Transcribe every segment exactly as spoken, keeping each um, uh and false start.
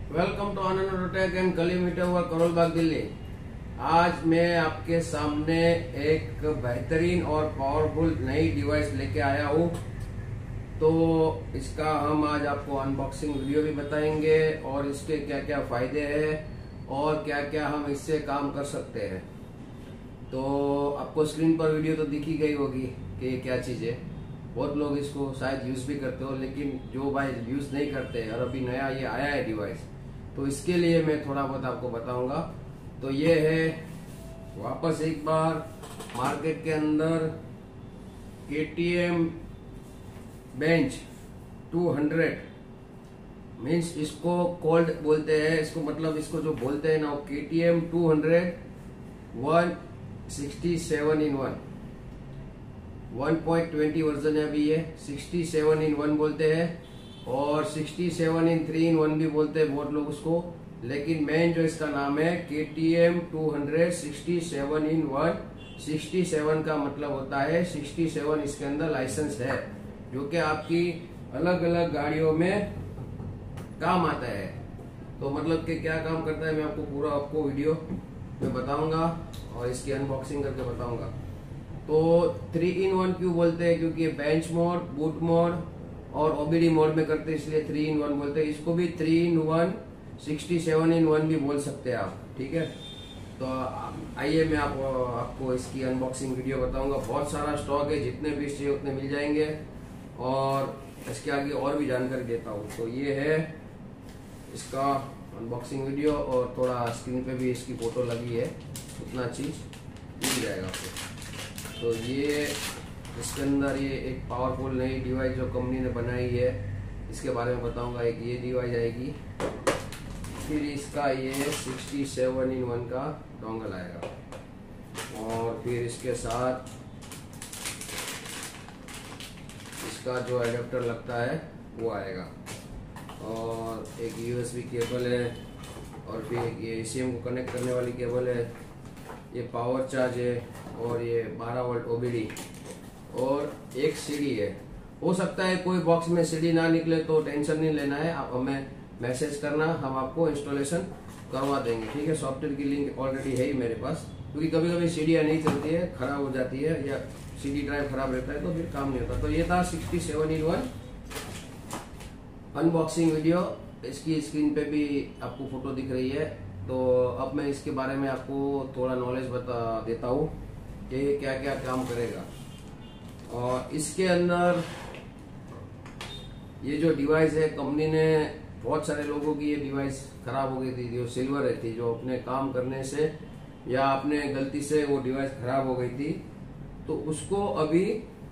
Welcome to Anand Autotech and कली मीटर हुआ करोल बाग दिल्ली। आज मैं आपके सामने एक बेहतरीन और पावरफुल नई डिवाइस लेके आया हूँ। तो इसका हम आज आपको अनबॉक्सिंग वीडियो भी बताएंगे और इसके क्या क्या फायदे हैं और क्या क्या हम इससे काम कर सकते हैं। तो आपको स्क्रीन पर वीडियो तो दिखी गई होगी कि ये क्या चीज़ है। बहुत लोग इसको शायद यूज़ भी करते हो, लेकिन जो भाई यूज़ नहीं करते और अभी नया ये आया है डिवाइस, तो इसके लिए मैं थोड़ा बहुत आपको बताऊंगा। तो ये है वापस एक बार मार्केट के अंदर K T M bench two hundred, means इसको कोल्ड बोलते हैं। इसको मतलब इसको जो बोलते हैं ना, K T M two hundred one sixty seven in one one point twenty version है अभी। ये सिक्सटी सेवन इन वन बोलते हैं और sixty seven in three in one भी बोलते हैं बहुत लोग उसको, लेकिन मेन जो इसका नाम है K T M two hundred sixty seven in one. Sixty seven का मतलब होता है सिक्सटी सेवन इसके अंदर लाइसेंस है, जो कि आपकी अलग अलग गाड़ियों में काम आता है। तो मतलब कि क्या काम करता है मैं आपको पूरा आपको वीडियो में बताऊंगा और इसकी अनबॉक्सिंग करके बताऊंगा। तो थ्री इन वन क्यों बोलते हैं? क्योंकि बेंच मोड, बूट मोड और ओ बी डी मोड में करते हैं, इसलिए थ्री इन वन बोलते हैं। इसको भी three in one sixty seven in one भी बोल सकते हैं आप, ठीक है। तो आइए मैं आप, आपको इसकी अनबॉक्सिंग वीडियो बताऊंगा। बहुत सारा स्टॉक है, जितने भी चाहिए उतने मिल जाएंगे और इसके आगे और भी जानकारी देता हूँ। तो ये है इसका अनबॉक्सिंग वीडियो और थोड़ा स्क्रीन पे भी इसकी फोटो लगी है, उतना चीज मिल जाएगा आपको। तो ये इसके अंदर ये एक पावरफुल नई डिवाइस जो कंपनी ने बनाई है, इसके बारे में बताऊंगा। एक ये डिवाइस आएगी, फिर इसका ये सिक्सटी सेवन इन वन का डोंगल आएगा और फिर इसके साथ इसका जो एडेप्टर लगता है वो आएगा और एक यू एस बी केबल है और फिर एक ये ए सी एम को कनेक्ट करने वाली केबल है। ये पावर चार्ज है और ये बारह वोल्ट ओ बी डी और एक सीडी है। हो सकता है कोई बॉक्स में सीडी ना निकले तो टेंशन नहीं लेना है, आप हमें मैसेज करना, हम आपको इंस्टॉलेशन करवा देंगे, ठीक है। सॉफ्टवेयर की लिंक ऑलरेडी है ही मेरे पास, क्योंकि कभी कभी सीडियाँ नहीं चलती है, खराब हो जाती है या सीडी ड्राइव खराब रहता है तो फिर काम नहीं होता। तो ये था sixty seven in one unboxing video. इसकी स्क्रीन पे भी आपको फोटो दिख रही है। तो अब मैं इसके बारे में आपको थोड़ा नॉलेज बता देता हूँ कि क्या क्या काम करेगा। और इसके अंदर ये जो डिवाइस है, कंपनी ने बहुत सारे लोगों की ये डिवाइस खराब हो गई थी, जो सिल्वर रहती, जो अपने काम करने से या अपने गलती से वो डिवाइस खराब हो गई थी, तो उसको अभी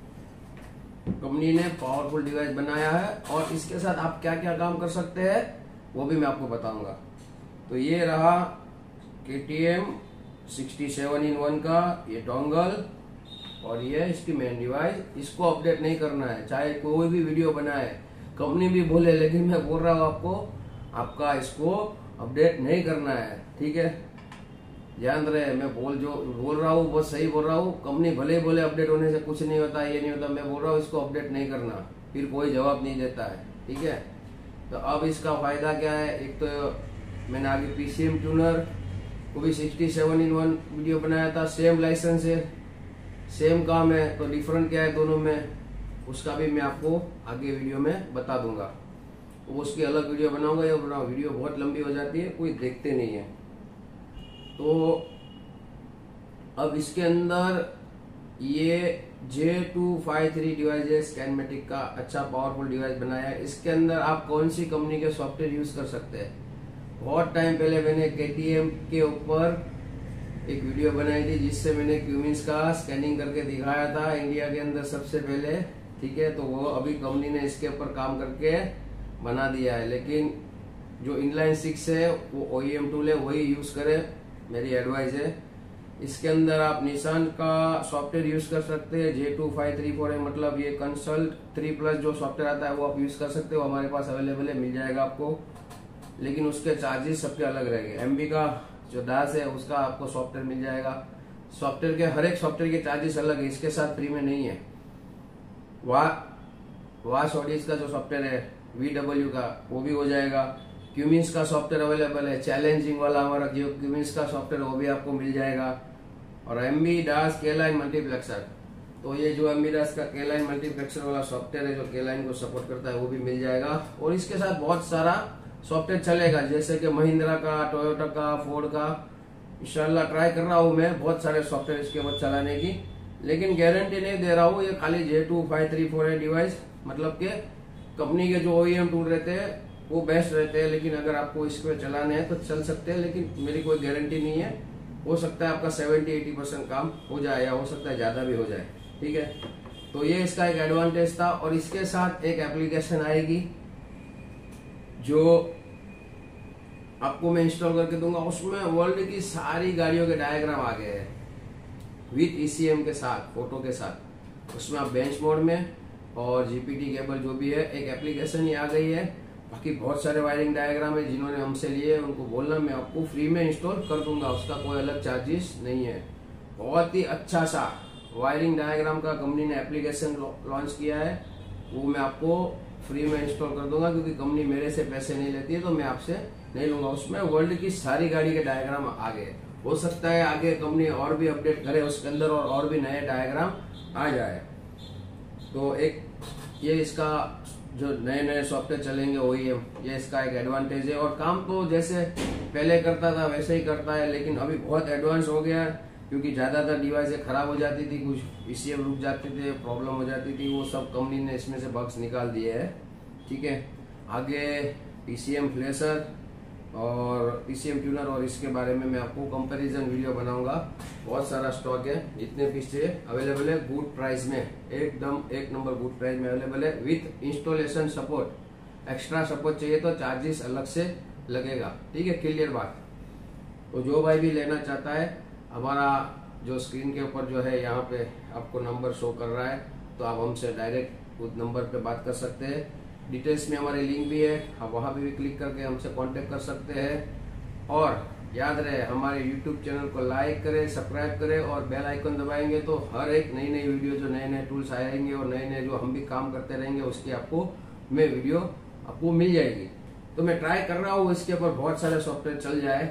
कंपनी ने पावरफुल डिवाइस बनाया है और इसके साथ आप क्या क्या काम कर सकते हैं वो भी मैं आपको बताऊंगा। तो ये रहा K T M sixty seven in one का ये डोंगल और ये इसकी मेन डिवाइस। इसको अपडेट नहीं करना है, चाहे कोई भी वीडियो बनाए, कंपनी भी बोले, लेकिन मैं बोल रहा हूँ आपको, आपका इसको अपडेट नहीं करना है, ठीक है। ध्यान रहे, मैं बोल जो बोल रहा हूँ बहुत सही बोल रहा हूँ। कंपनी भले ही बोले अपडेट होने से कुछ नहीं होता, ये नहीं होता, मैं बोल रहा हूँ इसको अपडेट नहीं करना, फिर कोई जवाब नहीं देता है, ठीक है। तो अब इसका फायदा क्या है? एक तो मैंने आगे पी सी एम ट्यूनर को भी sixty seven in one video बनाया था, सेम लाइसेंस है, सेम काम है। तो डिफरेंट क्या है दोनों में, उसका भी मैं आपको आगे वीडियो में बता दूंगा। वो उसकी अलग वीडियो बनाऊंगा या बनाऊँ, वीडियो बहुत लंबी हो जाती है, कोई देखते नहीं है। तो अब इसके अंदर ये J two five three device है, स्कैनमेटिक का अच्छा पावरफुल डिवाइस बनाया है। इसके अंदर आप कौन सी कंपनी के सॉफ्टवेयर यूज कर सकते हैं? बहुत टाइम पहले मैंने के टी एम के ऊपर एक वीडियो बनाई थी, जिससे मैंने क्यूमिंस का स्कैनिंग करके दिखाया था इंडिया के अंदर सबसे पहले, ठीक है। तो वो अभी कंपनी ने इसके ऊपर काम करके बना दिया है, लेकिन जो इनलाइन सिक्स है वो ओ ई एम टूल है, वही यूज करे, मेरी एडवाइस है। इसके अंदर आप निशान का सॉफ्टवेयर यूज कर सकते हैं, J two five three four है, मतलब ये कंसल्ट थ्री प्लस जो सॉफ्टवेयर आता है वो आप यूज कर सकते हो, हमारे पास अवेलेबल है, मिल जाएगा आपको, लेकिन उसके चार्जेस सबके अलग रहेंगे। एमबी का जो दास है उसका आपको सॉफ्टवेयर मिल जाएगा, सॉफ्टवेयर के हर एक सॉफ्टवेयर के चार्जेस अलग है, इसके साथ फ्री में नहीं है। वाश ऑडिस का जो सॉफ्टवेयर है वी डब्ल्यू का, वो भी हो जाएगा। क्यूमिंस का सॉफ्टवेयर अवेलेबल है, चैलेंजिंग वाला हमारा जो क्यूमिंस का सॉफ्टवेयर वो भी आपको मिल जाएगा। और एमबी डास के लाइन मल्टीप्लेक्सर, तो ये जो एमबी डास का के लाइन मल्टीप्लेक्सर वाला सॉफ्टवेयर है जो के लाइन को सपोर्ट करता है वो भी मिल जाएगा। और इसके साथ बहुत सारा सॉफ्टवेयर चलेगा, जैसे कि महिंद्रा का, टोयोटा का, फोर्ड का। इंशाल्लाह ट्राई कर रहा हूँ मैं बहुत सारे सॉफ्टवेयर इसके ऊपर चलाने की, लेकिन गारंटी नहीं दे रहा हूँ। ये खाली J two five three four है डिवाइस, मतलब के कंपनी के जो ओईएम टूल रहते हैं वो बेस्ट रहते हैं, लेकिन अगर आपको इसको चलाने हैं तो चल सकते हैं, लेकिन मेरी कोई गारंटी नहीं है। हो सकता है आपका सेवेंटी एटी परसेंट काम हो जाए या हो सकता है ज्यादा भी हो जाए, ठीक है। तो ये इसका एक एडवांटेज था। और इसके साथ एक एप्लीकेशन आएगी जो आपको मैं इंस्टॉल करके दूंगा, उसमें वर्ल्ड की सारी गाड़ियों के डायग्राम आ गए हैं विथ ईसीएम के साथ, फोटो के साथ। उसमें आप बेंच मोड में और जीपीटी केबल जो भी है, एक एप्लीकेशन ही आ गई है। बाकी बहुत सारे वायरिंग डायग्राम है, जिन्होंने हमसे लिए उनको बोलना मैं आपको फ्री में इंस्टॉल कर दूंगा, उसका कोई अलग चार्जेस नहीं है। बहुत ही अच्छा सा वायरिंग डायग्राम का कंपनी ने एप्लीकेशन लॉन्च किया है, वो मैं आपको फ्री में इंस्टॉल कर दूंगा, क्योंकि कंपनी मेरे से पैसे नहीं लेती है तो मैं आपसे नहीं लूंगा। उसमें वर्ल्ड की सारी गाड़ी के डायग्राम आ गए। हो सकता है आगे कंपनी और भी अपडेट करे उसके अंदर और और भी नए डायग्राम आ जाए। तो एक ये इसका जो नए नए सॉफ्टवेयर चलेंगे ओईएम, ये इसका एक एडवांटेज है। और काम तो जैसे पहले करता था वैसे ही करता है, लेकिन अभी बहुत एडवांस हो गया है, क्योंकि ज्यादातर डिवाइसें खराब हो जाती थी, कुछ ईसीएम रुक जाते थे, प्रॉब्लम हो जाती थी, वो सब कंपनी ने इसमें से बग्स निकाल दिए हैं, ठीक है। आगे पीसीएम फ्लैशर और पीसीएम ट्यूनर और इसके बारे में मैं आपको कंपैरिजन वीडियो बनाऊंगा। बहुत सारा स्टॉक है, जितने पीस चाहिए अवेलेबल है गुड प्राइस में, एकदम एक नंबर गुड प्राइस में अवेलेबल है with installation support. Extra support चाहिए तो चार्जेस अलग से लगेगा, ठीक है, क्लियर बात। तो जो भाई भी लेना चाहता है, हमारा जो स्क्रीन के ऊपर जो है यहाँ पे आपको नंबर शो कर रहा है, तो आप हमसे डायरेक्ट उस नंबर पे बात कर सकते हैं। डिटेल्स में हमारे लिंक भी है, आप वहां पे भी क्लिक करके हमसे कांटेक्ट कर सकते हैं। और याद रहे हमारे यूट्यूब चैनल को लाइक करें, सब्सक्राइब करें और बेल आइकन दबाएंगे तो हर एक नई नई वीडियो, जो नए नए टूल्स आएंगे और नए नए जो हम भी काम करते रहेंगे उसकी आपको मैं वीडियो आपको मिल जाएगी। तो मैं ट्राई कर रहा हूँ इसके ऊपर बहुत सारे सॉफ्टवेयर चल जाए,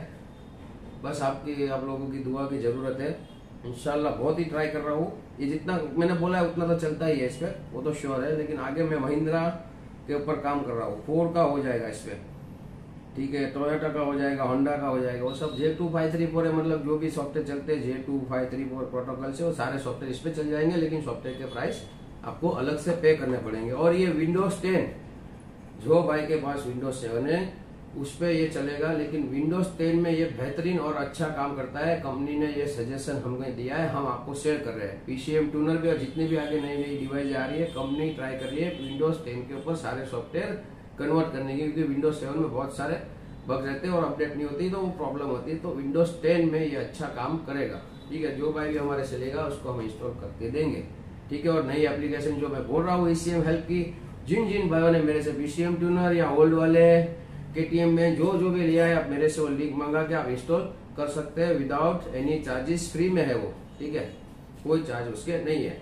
बस आपकी आप लोगों की दुआ की जरूरत है। इंशाल्लाह बहुत ही ट्राई कर रहा हूँ, ये जितना मैंने बोला है उतना तो चलता ही है इस पर, वो तो श्योर है। लेकिन आगे मैं महिंद्रा के ऊपर काम कर रहा हूँ, फोर्ड का हो जाएगा इस पे, ठीक है, टोयोटा का हो जाएगा, होंडा का हो जाएगा, वो सब J two five three four है, मतलब जो भी सॉफ्टवेयर चलते हैं J two five three four protocol से वो सारे सॉफ्टवेयर इस पे चल जाएंगे, लेकिन सॉफ्टवेयर के प्राइस आपको अलग से पे करने पड़ेंगे। और ये विंडोज टेन, जो भाई के पास विंडोज सेवन है उस पे ये चलेगा, लेकिन विंडोज टेन में ये बेहतरीन और अच्छा काम करता है। कंपनी ने ये सजेशन हमें दिया है, हम आपको शेयर कर रहे हैं। पीसीएम ट्यूनर भी और जितनी भी आगे नई नई डिवाइस आ रही है, कंपनी ट्राई कर रही है विंडोज टेन के ऊपर सारे सॉफ्टवेयर कन्वर्ट करने की, क्योंकि विंडोज सेवन में बहुत सारे बग रहते हैं और अपडेट नहीं होती तो वो प्रॉब्लम होती है। तो विंडोज टेन में ये अच्छा काम करेगा, ठीक है। जो भाई भी हमारे से लेगा उसको हम इंस्टॉल करके देंगे, ठीक है। और नई एप्लीकेशन जो मैं बोल रहा हूँ ईसीएम हेल्प की, जिन जिन भाइयों ने मेरे से पीसीएम ट्यूनर या ओल्ड वाले केटीएम में जो जो भी लिया है, आप मेरे से वो लिंक मंगा के आप इंस्टॉल कर सकते हैं विदाउट एनी चार्जेस, फ्री में है वो, ठीक है, कोई चार्ज उसके नहीं है।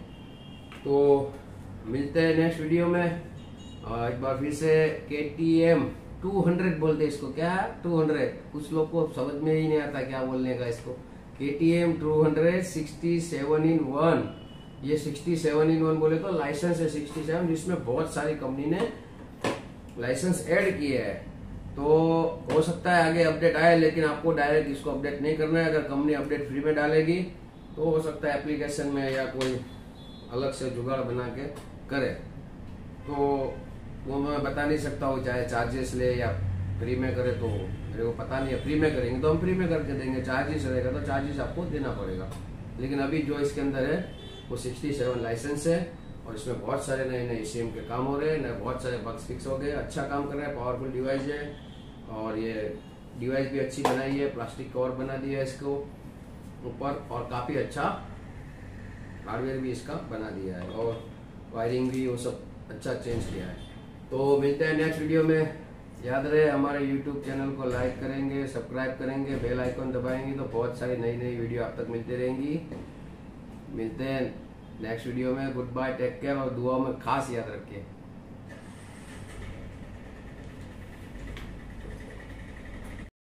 तो मिलते हैं नेक्स्ट वीडियो में। एक बार फिर से केटीएम टू हंड्रेड बोलते हैं इसको, क्या टू हंड्रेड, कुछ लोग को समझ में ही नहीं आता क्या बोलने का इसको। KTM two hundred sixty seven in one, ये सिक्सटी सेवन इन वन बोले तो लाइसेंस है सिक्सटी सेवन, जिसमें बहुत सारी कंपनी ने लाइसेंस ऐड किए है। तो हो सकता है आगे अपडेट आए, लेकिन आपको डायरेक्ट इसको अपडेट नहीं करना है। अगर कंपनी अपडेट फ्री में डालेगी तो हो सकता है एप्लीकेशन में या कोई अलग से जुगाड़ बना के करे, तो वो मैं बता नहीं सकता हूँ, चाहे चार्जेस ले या फ्री में करे तो मेरे को पता नहीं है। फ्री में करेंगे तो हम फ्री में करके देंगे, चार्जेस रहेगा तो चार्जेस आपको देना पड़ेगा। लेकिन अभी जो इसके अंदर है वो सिक्सटी सेवन लाइसेंस है और इसमें बहुत सारे नए नए ईसीएम के काम हो रहे हैं, नए बहुत सारे बग्स फिक्स हो गए, अच्छा काम कर रहा है, पावरफुल डिवाइस है। और ये डिवाइस भी अच्छी बनाई है, प्लास्टिक कवर बना दिया है इसको ऊपर, और काफी अच्छा हार्डवेयर भी इसका बना दिया है, और वायरिंग भी वो सब अच्छा चेंज किया है। तो मिलते हैं नेक्स्ट वीडियो में। याद रहे हमारे यूट्यूब चैनल को लाइक करेंगे, सब्सक्राइब करेंगे, बेल आइकन दबाएंगे तो बहुत सारी नई नई वीडियो आप तक मिलती रहेंगी। मिलते हैं नेक्स्ट वीडियो में, गुड बाय, टेक केयर, और दुआ में खास याद रखें।